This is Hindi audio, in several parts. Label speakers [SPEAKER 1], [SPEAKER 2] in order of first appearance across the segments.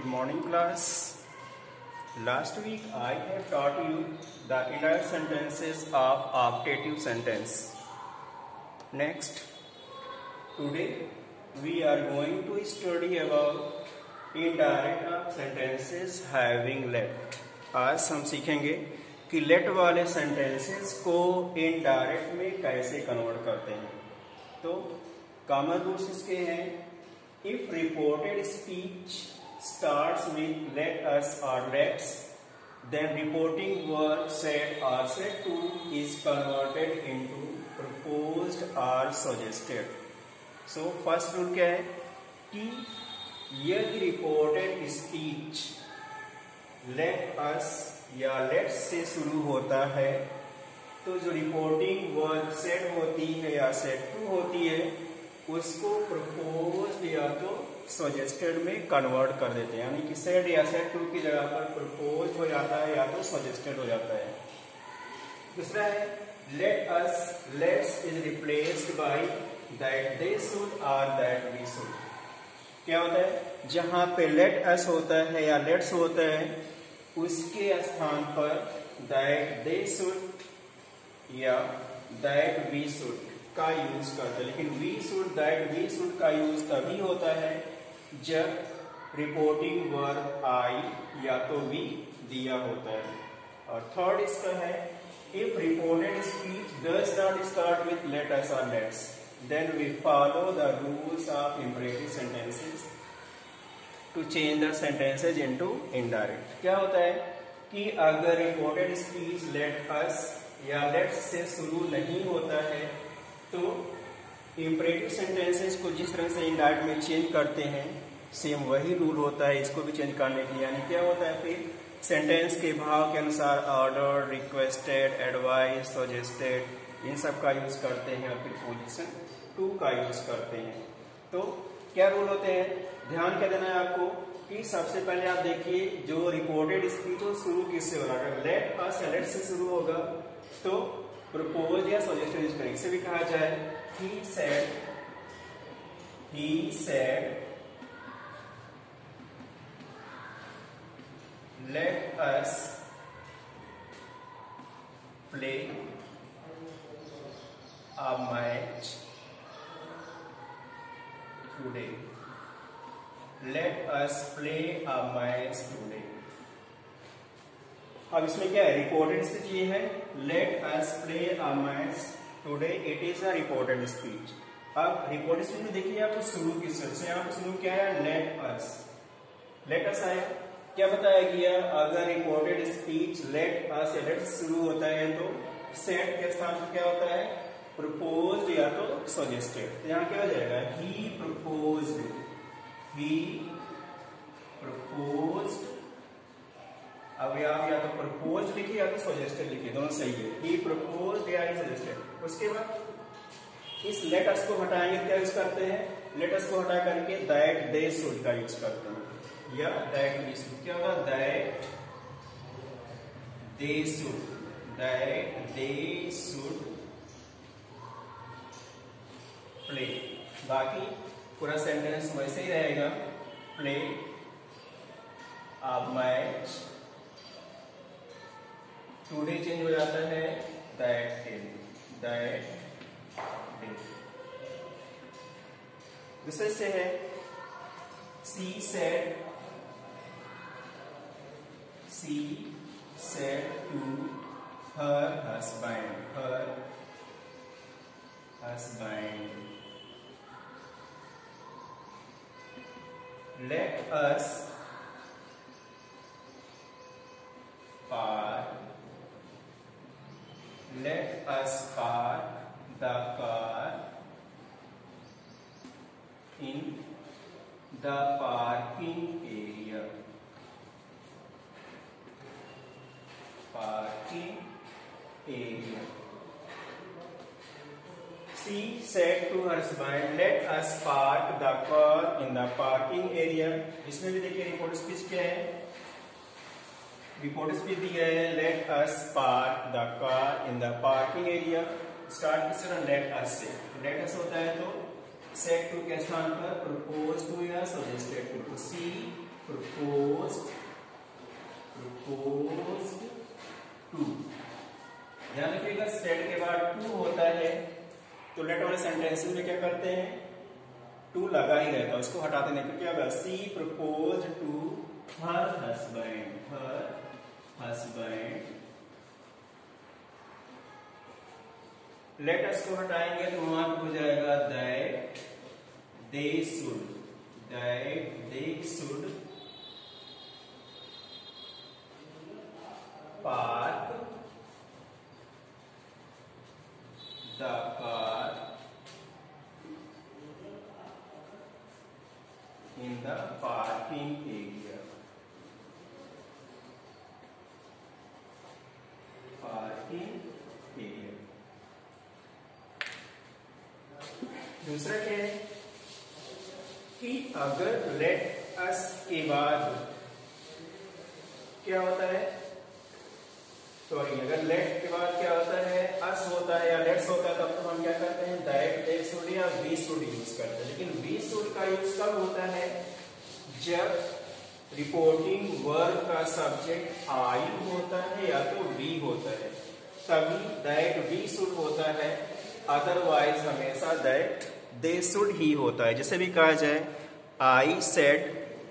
[SPEAKER 1] Good morning, class. Last week I have taught you the indirect sentences of optative sentence. Next, today we are going to study about indirect sentences having let. आज हम सीखेंगे कि let वाले sentences को indirect में कैसे कन्वर्ट करते हैं. तो कॉमन रूल्स इसके हैं. If reported speech starts with let us or let's, then reporting word said or said to is converted into proposed or suggested. So first rule क्या है कि यदि reported speech let us या let's से शुरू होता है तो जो रिपोर्टिंग वर्ड said होती है या said to होती है उसको proposed या तो suggested में कन्वर्ट कर देते हैं. यानी कि said या said to की जगह पर proposed हो जाता है या तो suggested हो जाता है. दूसरा है let us, let's is replaced by that they should or that we should. क्या होता है जहां पे let us होता है या let's होता है उसके स्थान पर that they should या that we should का यूज करते हैं. लेकिन we should, that we should का यूज तभी होता है जब रिपोर्टिंग वर्ब I या तो we दिया होता है. और थर्ड इसका है if reported speech does not start with let us or let's, then we follow the rules of imperative sentences to change the sentences into indirect. क्या होता है कि अगर reported speech let us या let's से शुरू नहीं होता है तो इम्परेटिव सेंटेंसेस को जिस तरह से इनडायरेक्ट में चेंज करते हैं सेम वही रूल होता है इसको भी चेंज करने के लिए. यानी क्या होता है फिर सेंटेंस के भाव के अनुसार ऑर्डर, रिक्वेस्टेड, एडवाइस, सजेस्टेड इन सब का यूज करते हैं और फिर पोजीशन टू का यूज करते हैं. तो क्या रूल होते हैं ध्यान क्या देना है आपको कि सबसे पहले आप देखिए जो रिपोर्टेड स्पीच हो शुरू किससे हो रहा है. लेट अस या लेट से शुरू होगा तो प्रपोज या सजेस्टेड यूज करेंगे. इसे भी कहा जाए he said let us play a match today. Let us play a match today. अब इसमें क्या है रिपोर्टेड स्पीच ये है let us play a match today. It is a reported speech. अब रिपोर्टेड स्पीच में देखिए आपको शुरू किससे से यहाँ पर शुरू क्या है let us आया. क्या बताया गया अगर रिपोर्टेड स्पीच let us या let शुरू होता है तो said के स्थान पर क्या होता है proposed या तो suggested. तो यहाँ क्या हो जाएगा he proposed अब आप या तो प्रपोज लिखिए या तो सजेस्टेड लिखिए दोनों सही है. ही प्रपोज्ड या ही सजेस्टेड. उसके बाद इस लेट अस को हटाएंगे क्या यूज करते हैं लेट अस को हटा करके दैट दे शुड का यूज करते हैं या दैट वी शुड. क्या होगा दैट दे शुड प्ले. बाकी पूरा सेंटेंस वैसे ही रहेगा play a match. Today change हो जाता है दैट डे. दूसरे से है she said to her husband let us park the car in the parking area. She said to her husband, let us park the car in the parking area. इसमें भी देखिए रिपोर्ट स्पीच क्या है रिपोर्ट स्पीच दिया है let us park the car in the parking area. Start किससे ना let us से. let us होता है तो said to के स्थान पर proposed to या suggested to. C proposed to। ध्यान रखिएगा सेड के बाद टू होता है तो लेट वाले सेंटेंसेस में क्या करते हैं, टू लगा ही रहता है, उसको हटाते नहीं। तो क्या होगा, she proposed to her husband, let's को हटाएंगे तो वहां पे हो जाएगा that they should park the car in the parking area. दूसरा क्या है कि अगर लेट अस के बाद क्या होता है, सॉरी अगर लेट के बाद क्या होता है, अस होता है या लेट्स होता है, तब तो हम क्या करते हैं दैट दे शुड या वी शुड यूज करते हैं। लेकिन वी शुड का यूज कब होता है, जब रिपोर्टिंग वर्ब का सब्जेक्ट आई होता है या तो वी होता है, तभी दैट वी शुड होता है। अदरवाइज हमेशा दैट दे शुड ही होता है। जैसे भी कहा जाए I said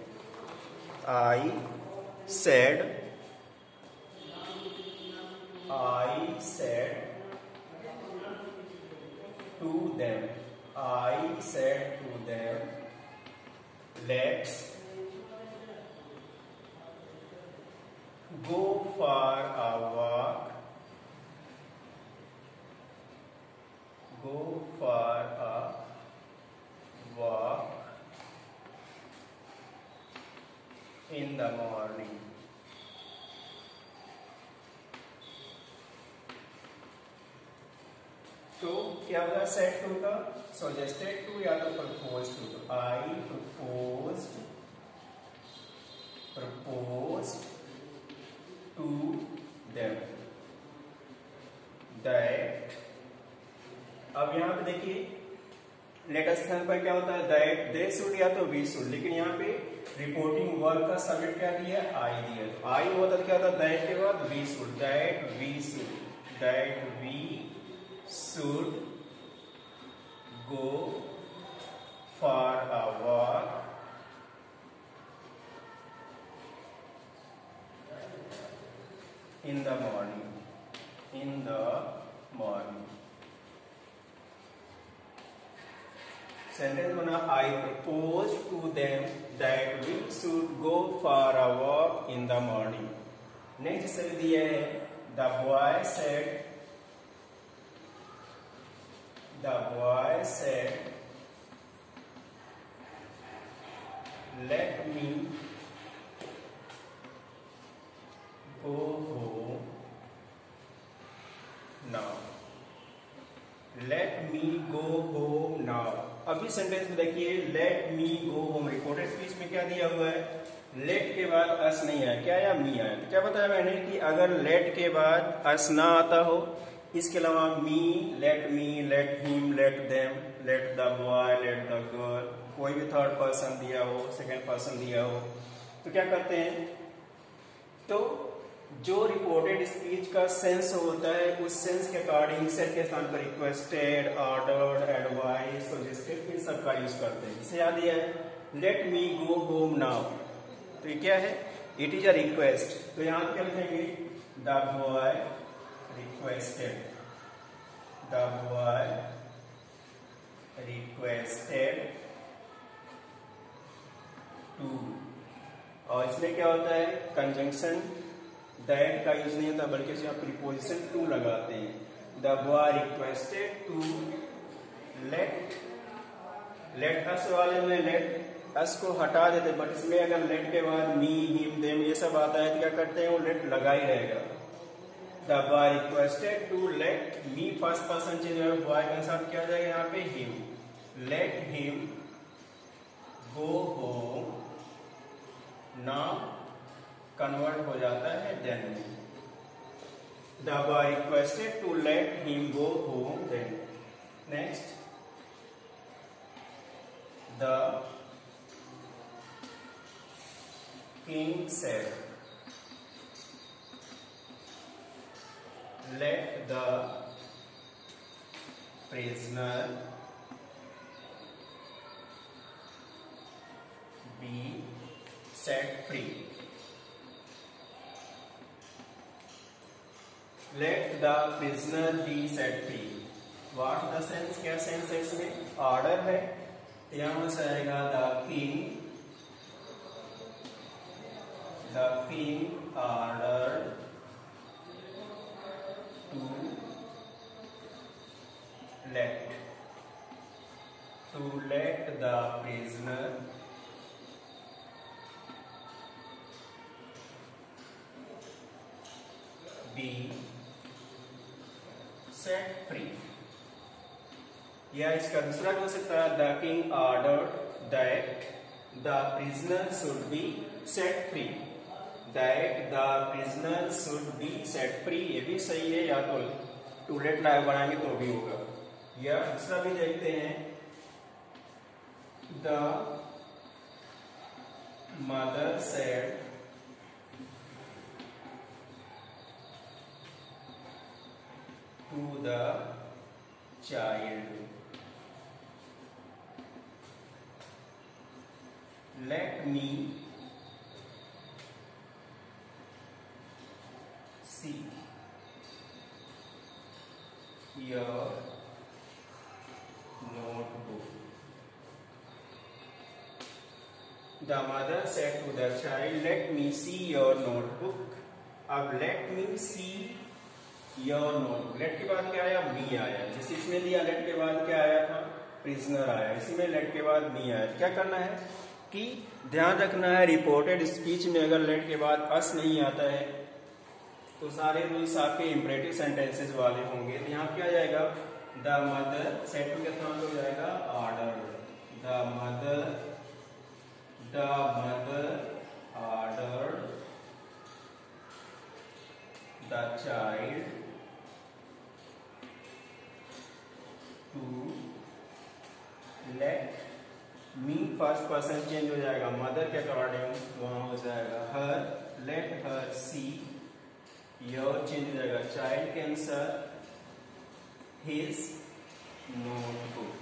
[SPEAKER 1] to them, let's go for a walk, in the morning। तो क्या होगा सेट टू का, सजेस्टेड टू या तो प्रपोज टू। तो I proposed to them that। अब यहां पे देखिए लेटेस्ट स्थान पर क्या होता है, दैट दे शुड या तो वी शुड, लेकिन यहाँ पे रिपोर्टिंग वर्ब का सब्जेक्ट क्या दिया, आई दिया। तो आई होता तो क्या होता, दैट के बाद we should, that we should go for a walk in the morning। Sentence बना I propose to them that we should go for a walk in the morning. Next से दिया है the boy said let me go home now। let me go home now। अभी सेंटेंस में देखिए let me go home, reported speech में क्या दिया हुआ है, let के बाद अस नहीं आया, क्या आया, मी आया। तो क्या बताया मैंने कि अगर let के बाद अस ना आता हो, इसके अलावा मी, let him, let them, let the boy, let the girl, कोई भी थर्ड पर्सन दिया हो, सेकेंड पर्सन दिया हो, तो क्या करते हैं, तो जो रिपोर्टेड स्पीच का सेंस होता है उस सेंस के अकॉर्डिंग सेट के स्थान पर रिक्वेस्टेड, ऑर्डर्ड, एडवाइस, सजेस्टेड इन सब का यूज करते हैं। इसे याद दिया है let me go home now, तो ये क्या है, इट इज अ रिक्वेस्ट। तो यहां क्या लिखेंगे, द बॉय रिक्वेस्टेड टू। और इसमें क्या होता है, कंजंक्शन दैट का यूज नहीं होता, बल्कि यहाँ प्रीपोजिशन टू लगाते हैं। The boy requested to let us वाले में लेट अस को हटा देते, बट इसमें अगर लेट के बाद मी, हिम, देम ये सब आता है तो क्या करते हैं, वो लेट लगा ही रहेगा। The boy requested to let me first person change है, बॉय के साथ क्या हो जाएगा यहाँ पे him, let him go home now convert हो जाता है then. The boy requested to let him go home then. Next the king said, let the prisoner be set free. Let the prisoner be set free. What the sense? क्या सेंस है इसमें? ऑर्डर है, यहाँ से आएगा the king ordered to let the prisoner be set free. या इसका दूसरा हो सकता है the king ordered that the prisoner should be set free. That the prisoner should be set free ये भी सही है, या तो टू लेट लाइव बनाएंगे तो भी होगा। या दूसरा भी देखते हैं, the mother said to the child, let me see your notebook. The mother said to the child, let me see your notebook. अब let me see your notebook, let के बाद क्या आया? me आया। जैसे इसमें दिया let के बाद क्या आया था? prisoner आया। इसी में let के बाद me आया। क्या करना है कि ध्यान रखना है, रिपोर्टेड स्पीच में अगर let के बाद us नहीं आता है तो सारे रूल्स आपके इंपरेटिव सेंटेंसेस वाले होंगे। तो यहाँ क्या जाएगा? द मदर सेट टू के साथ हो जाएगा order. The mother order the child to let me, first person change हो जाएगा, मदर के अकॉर्डिंग वहां हो जाएगा her, let her see, your change हो जाएगा, child can sir his notebook.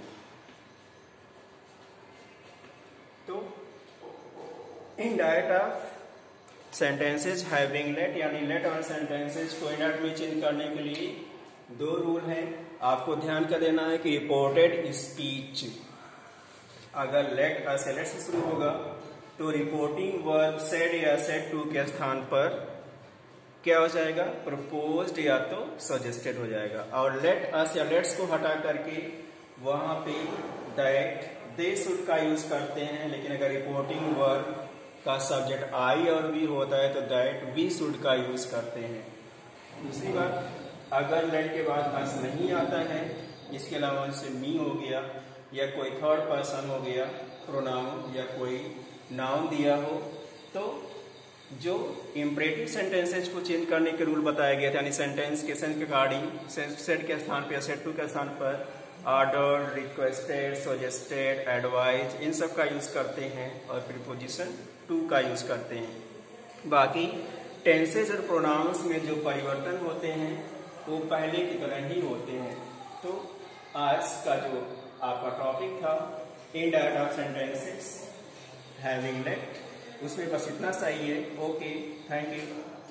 [SPEAKER 1] तो indirect of sentences having let यानी लेट और सेंटेंसेज को इनडायरेक्ट में चेंज करने के लिए दो रूल हैं। आपको ध्यान कर देना है कि रिपोर्टेड स्पीच अगर लेट से लेट से शुरू होगा तो रिपोर्टिंग वर्ब सेड या सेड टू के स्थान पर क्या हो जाएगा? प्रपोज्ड या तो सजेस्टेड हो जाएगा। और लेट अस या लेट्स को हटा करके वहां पे दैट दे शुड का यूज करते हैं, लेकिन अगर रिपोर्टिंग वर्ब का सब्जेक्ट आई और वी होता है तो दैट वी शुड का यूज करते हैं। दूसरी बात, अगर लेट के बाद अस नहीं आता है, इसके अलावा जैसे मी हो गया या कोई थर्ड पर्सन हो गया प्रोनाउन या कोई नाउन दिया हो, तो जो इंपरेटिव सेंटेंसेज को चेंज करने के रूल बताया गया था, यानी सेंटेंस के सेंस के अकॉर्डिंग सेड के स्थान पर सेड टू के स्थान पर ऑर्डर, रिक्वेस्टेड, सजेस्टेड, एडवाइज इन सब का यूज करते हैं और प्रीपोजिशन टू का यूज करते हैं। बाकी टेंसेज और प्रोनाउंस में जो परिवर्तन होते हैं वो पहले की तरह ही होते हैं। तो आज का जो आपका टॉपिक था indirect of sentences having let, उसमें बस इतना सही है। Okay, thank you.